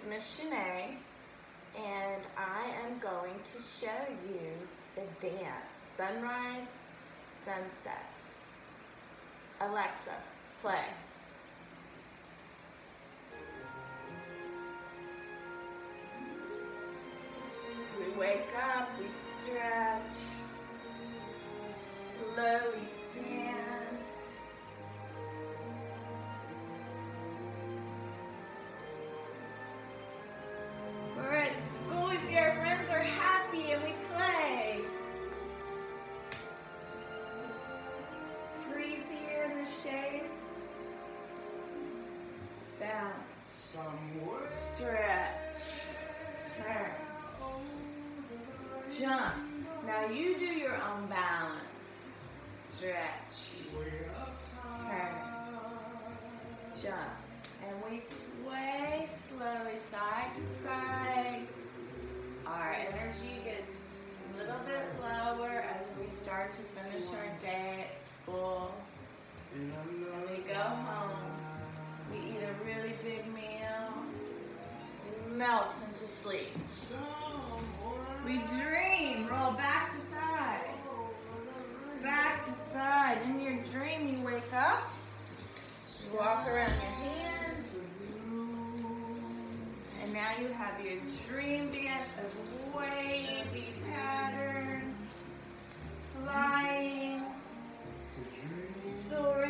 Miss Chenet, and I am going to show you the dance, Sunrise, Sunset. Alexa, play. We wake up, we stretch, slowly stand. We're at school, we see our friends are happy and we play. Freeze here in the shade. Bounce. Stretch. Turn. Jump. Now you do your own balance. Stretch. Turn. Jump. And we sway slowly side to side. Our energy gets a little bit lower as we start to finish our day at school. And we go home. We eat a really big meal. We melt into sleep. We dream. Roll back to side. Back to side. In your dream, you wake up. You walk around your hands. And now you have your dream dance of wavy patterns, flying, soaring.